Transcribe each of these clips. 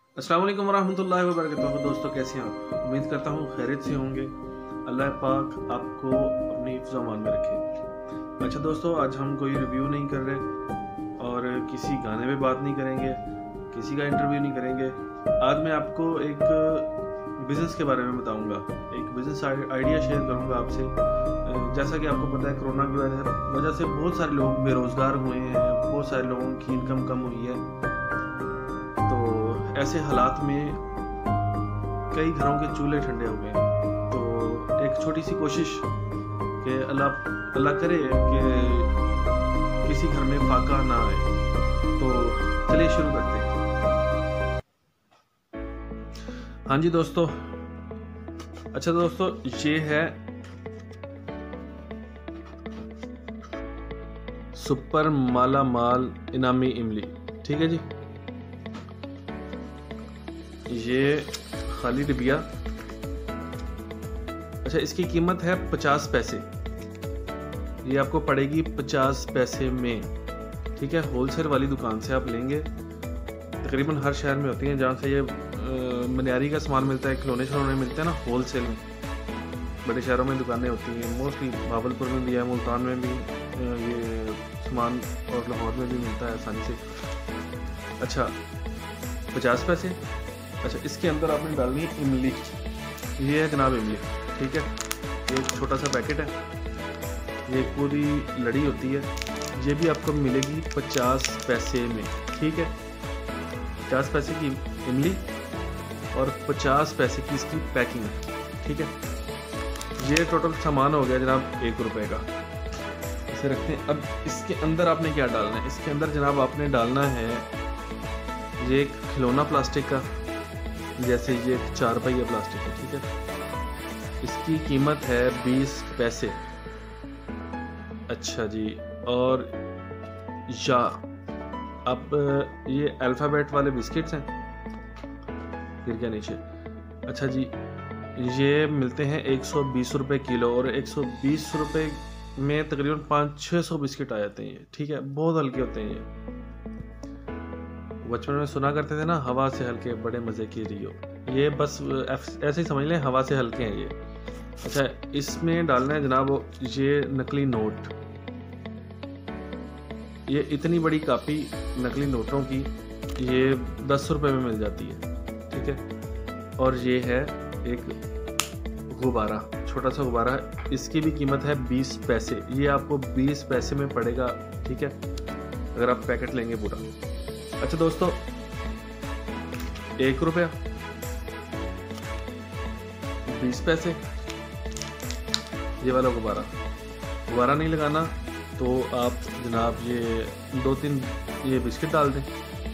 अस्सलाम वालेकुम वरहमतुल्लाहि वबरकातुहू। दोस्तों कैसे हैं आप? उम्मीद करता हूँ खैरियत से होंगे। अल्लाह पाक आपको अपनी हिफ्ज़ अमान में रखे। अच्छा दोस्तों, आज हम कोई रिव्यू नहीं कर रहे और किसी गाने पे बात नहीं करेंगे, किसी का इंटरव्यू नहीं करेंगे। आज मैं आपको एक बिज़नेस के बारे में बताऊंगा, एक बिज़नेस आइडिया शेयर करूंगा आपसे। जैसा कि आपको पता है, कोरोना की वजह से बहुत सारे लोग बेरोज़गार हुए हैं, बहुत सारे लोगों की इनकम कम हुई है। तो ऐसे हालात में कई घरों के चूल्हे ठंडे हो गए। तो एक छोटी सी कोशिश कि अल्लाह करे कि किसी घर में फाका ना आए। तो चलिए शुरू करते हैं। हाँ जी दोस्तों, अच्छा दोस्तों, ये है सुपर माला माल इनामी इमली। ठीक है जी, ये खाली डिबिया। अच्छा, इसकी कीमत है 50 पैसे। ये आपको पड़ेगी 50 पैसे में। ठीक है, होलसेल वाली दुकान से आप लेंगे। तकरीबन हर शहर में होती हैं जहाँ से ये मनियारी का सामान मिलता है, खिलौने शलौने मिलते हैं ना होलसेल में। बड़े शहरों में दुकानें होती हैं, मोस्टली भावलपुर में भी है, मुल्तान में भी ये सामान, और लाहौर में भी मिलता है आसानी से। अच्छा, 50 पैसे। अच्छा, इसके अंदर आपने डालनी है इमली। ये है जनाब इमली। ठीक है, ये एक छोटा सा पैकेट है, ये पूरी लड़ी होती है। ये भी आपको मिलेगी 50 पैसे में। ठीक है, 50 पैसे की इमली और 50 पैसे की इसकी पैकिंग है। ठीक है, ये टोटल सामान हो गया जनाब 1 रुपये का। इसे रखते हैं। अब इसके अंदर आपने क्या डालना है? इसके अंदर जनाब आपने डालना है ये एक खिलौना प्लास्टिक का, जैसे ये 4 पहिया प्लास्टिक है। ठीक है, इसकी कीमत है 20 पैसे। अच्छा जी, और या अब ये अल्फ़ाबेट वाले बिस्किट्स हैं, फिर क्या नीचे। अच्छा जी, ये मिलते हैं 120 रुपये किलो, और 120 रुपये में तकरीबन 500-600 बिस्किट आ जाते हैं ये। ठीक है, बहुत हल्के होते हैं ये। बचपन में सुना करते थे ना, हवा से हल्के बड़े मज़े की रियो। ये बस ऐसे ही समझ लें, हवा से हल्के हैं ये। अच्छा, इसमें डालना है जनाब ये नकली नोट। ये इतनी बड़ी कापी नकली नोटों की ये 10 रुपये में मिल जाती है। ठीक है, और ये है एक गुब्बारा, छोटा सा गुब्बारा। इसकी भी कीमत है 20 पैसे। ये आपको 20 पैसे में पड़ेगा। ठीक है, अगर आप पैकेट लेंगे पूरा। अच्छा दोस्तों, 1 रुपया, 20 पैसे, ये वाला गुब्बारा नहीं लगाना तो आप जनाब ये 2-3 ये बिस्किट डाल दें,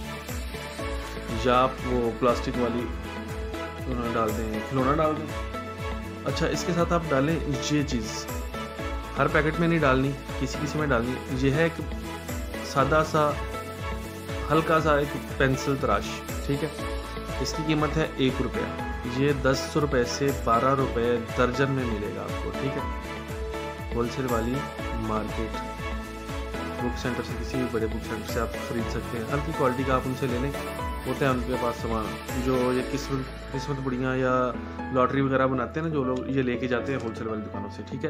या आप वो प्लास्टिक वाली डाल दें, खिलौना डाल दें। अच्छा, इसके साथ आप डालें ये चीज़। हर पैकेट में नहीं डालनी, किसी किसी में डालनी। ये है एक सादा सा हल्का सा एक पेंसिल तराश। ठीक है, इसकी कीमत है 1 रुपया। ये 10 रुपये से 12 रुपये दर्जन में मिलेगा आपको। ठीक है, होलसेल वाली मार्केट, बुक सेंटर से, किसी भी बड़े बुक सेंटर से आप खरीद सकते हैं। हल्की क्वालिटी का आप उनसे ले लें, होते हैं उनके पास सामान। जो ये किस्मत बुढ़ियाँ या लॉटरी वगैरह बनाते हैं ना, जो लोग ये लेके जाते हैं होलसेल वाली दुकानों से। ठीक है,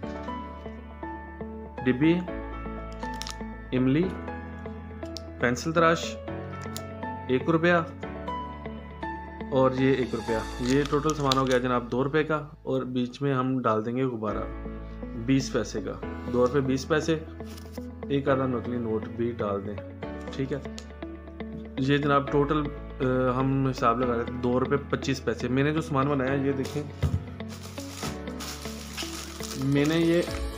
डिब्बी, इमली, पेंसिल तराश 1 रुपया, और ये 1 रुपया। ये टोटल सामान हो गया जनाब 2 रुपये का, और बीच में हम डाल देंगे गुब्बारा 20 पैसे का। 2 रुपये 20 पैसे, एक आधा नकली नोट भी डाल दें। ठीक है, ये जनाब टोटल हम हिसाब लगा रहे थे 2 रुपये 25 पैसे। मैंने जो सामान बनाया ये देखें, मैंने ये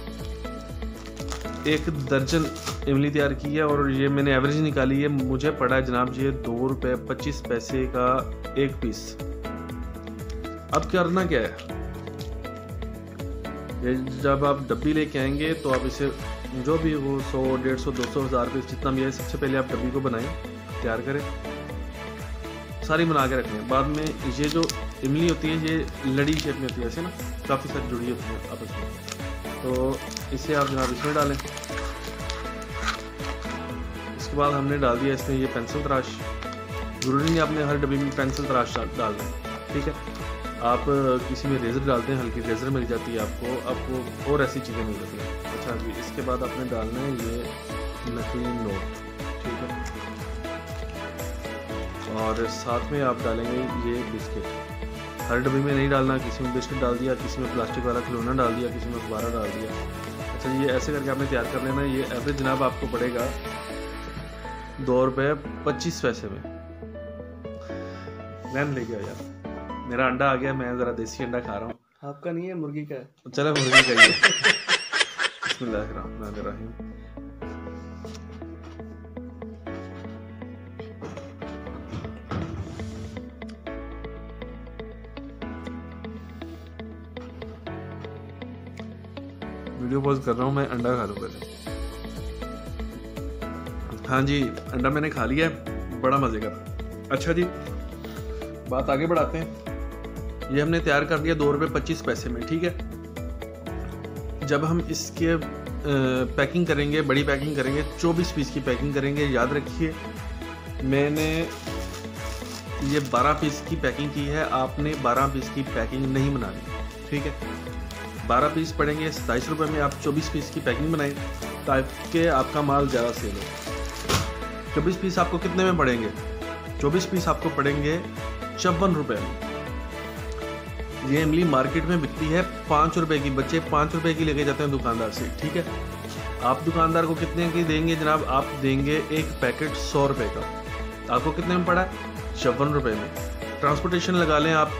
1 दर्जन इमली तैयार की है, और ये मैंने एवरेज निकाली है। मुझे पड़ा है जनाब ये 2 रुपये 25 पैसे का एक पीस। अब करना क्या है, ये जब आप डब्बी लेके आएंगे तो आप इसे जो भी हो 100, 150, 200, 1000 पीस जितना भी है, सबसे पहले आप डब्बी को बनाएं, तैयार करें, सारी बना के रखें। बाद में ये जो इमली होती है ये लड़ी शेप में होती है, ऐसे ना काफ़ी सारी जुड़ी होती है आपस में। तो इसे आप जनाब इसमें डालें। इसके बाद हमने डाल दिया इसमें ये पेंसिल तराश, ज़रूरी नहीं आपने हर डब्बी में पेंसिल तराश डालना है, ठीक है। आप किसी में रेज़र डालते हैं, हल्की रेज़र मिल जाती है आपको और ऐसी चीज़ें मिल जाती हैं। अच्छा अभी इसके बाद आपने डालना है ये नकली नोट, ठीक है, और साथ में आप डालेंगे ये बिस्किट। हर डब्बी में नहीं डालना, किसी में बिस्किट डाल दिया, किसी में प्लास्टिक वाला खिलौना डाल दिया, किसी में गुब्बारा डाल दिया। अच्छा ये ऐसे करके आपने तैयार कर लेना। ये एवरेज जनाब आपको पड़ेगा ₹2.25 में। रैम ले गया यार, मेरा अंडा आ गया, मैं ज़रा देसी अंडा खा रहा हूँ। आपका नहीं है, मुर्गी का है। चलो मुर्गी का ही है। बिस्मिल्लाहिर्रहमानिर्रहीम। वीडियो पॉज कर रहा हूँ, मैं अंडा खा लूँ पहले। हाँ जी, अंडा मैंने खा लिया है, बड़ा मज़े का। अच्छा जी, बात आगे बढ़ाते हैं। ये हमने तैयार कर दिया ₹2.25 में, ठीक है। जब हम इसके पैकिंग करेंगे, बड़ी पैकिंग करेंगे, 24 पीस की पैकिंग करेंगे। याद रखिए मैंने ये 12 पीस की पैकिंग की है, आपने 12 पीस की पैकिंग नहीं बनानी, ठीक है। 12 पीस पड़ेंगे ₹27 में, आप 24 पीस की पैकिंग बनाएं ताकि आपका माल ज़्यादा सेल हो। 24 पीस आपको कितने में पड़ेंगे? 24 पीस आपको पड़ेंगे ₹54 में। ये इमली मार्केट में बिकती है ₹5 की। बच्चे ₹5 की लेके जाते हैं दुकानदार से, ठीक है। आप दुकानदार को कितने की देंगे जनाब? आप देंगे एक पैकेट ₹100 का। आपको कितने में पड़ा है? ₹56 में। ट्रांसपोर्टेशन लगा लें आप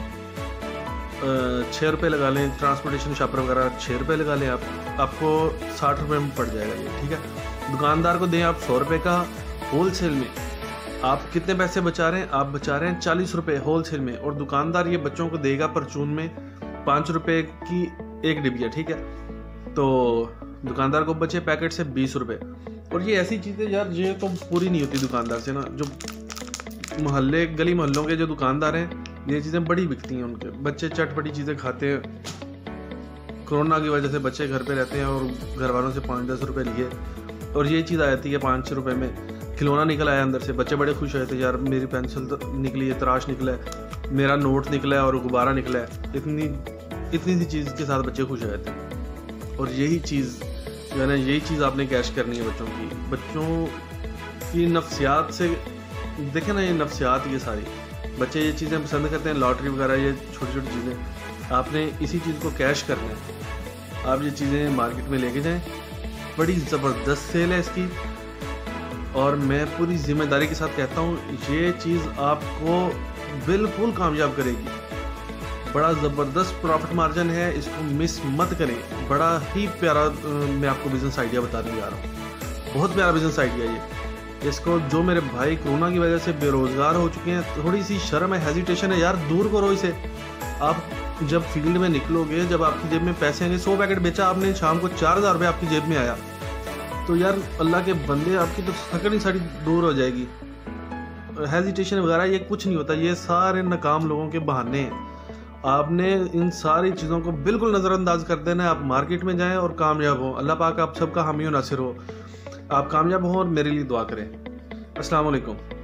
₹6 लगा लें, ट्रांसपोर्टेशन शॉपर वगैरह ₹6 लगा लें, आपको ₹60 में पड़ जाएगा ये, ठीक है। दुकानदार को दें आप ₹100 का। होलसेल में आप कितने पैसे बचा रहे हैं? आप बचा रहे हैं ₹40 होलसेल में, और दुकानदार ये बच्चों को देगा परचून में ₹5 की एक डिबिया, ठीक है। तो दुकानदार को बचे पैकेट से ₹20। और ये ऐसी चीज़ें यार ये तो पूरी नहीं होती दुकानदार से ना। जो मोहल्ले गली मोहल्लों के जो दुकानदार हैं ये चीज़ें बड़ी बिकती हैं, उनके बच्चे चटपटी चीज़ें खाते हैं। कोरोना की वजह से बच्चे घर पे रहते हैं और घर वालों से 5-10 रुपये लिए, और ये चीज़ आ जाती है ₹5-6 में। खिलौना निकल आया अंदर से, बच्चे बड़े खुश हुए थे, यार मेरी पेंसिल निकली है, तराश निकला है, मेरा नोट निकला है और गुब्बारा निकला है। इतनी सी चीज़ के साथ बच्चे खुश हुए थे। और यही चीज़ जो है ना, यही चीज़ आपने कैश करनी है बच्चों की नफ्सियात से। देखें ना, ये नफ्सियात, ये सारी बच्चे ये चीज़ें पसंद करते हैं, लॉटरी वगैरह, ये छोटी छोटी चीज़ें। आपने इसी चीज़ को कैश करना है। आप ये चीज़ें मार्केट में लेके जाएं, बड़ी ज़बरदस्त सेल है इसकी, और मैं पूरी जिम्मेदारी के साथ कहता हूँ ये चीज़ आपको बिल्कुल कामयाब करेगी। बड़ा ज़बरदस्त प्रॉफिट मार्जिन है, इसको मिस मत करें। बड़ा ही प्यारा मैं आपको बिज़नेस आइडिया बताने जा रहा हूँ, बहुत प्यारा बिज़नेस आइडिया ये। इसको जो मेरे भाई कोरोना की वजह से बेरोज़गार हो चुके हैं, थोड़ी सी शर्म है, हेजिटेशन है, यार दूर करो इसे। आप जब फील्ड में निकलोगे, जब आपकी जेब में पैसे आएंगे, 100 पैकेट बेचा आपने, शाम को ₹4000 आपकी जेब में आया, तो यार अल्लाह के बंदे आपकी तो थकन ही सारी दूर हो जाएगी। हेजिटेशन वगैरह ये कुछ नहीं होता, ये सारे नाकाम लोगों के बहाने हैं। आपने इन सारी चीज़ों को बिल्कुल नज़रअंदाज कर देना है। आप मार्केट में जाएं और कामयाब हो। अल्लाह पाक आप सबका हामी और नासिर हो। आप कामयाब हो और मेरे लिए दुआ करें। अस्सलाम वालेकुम।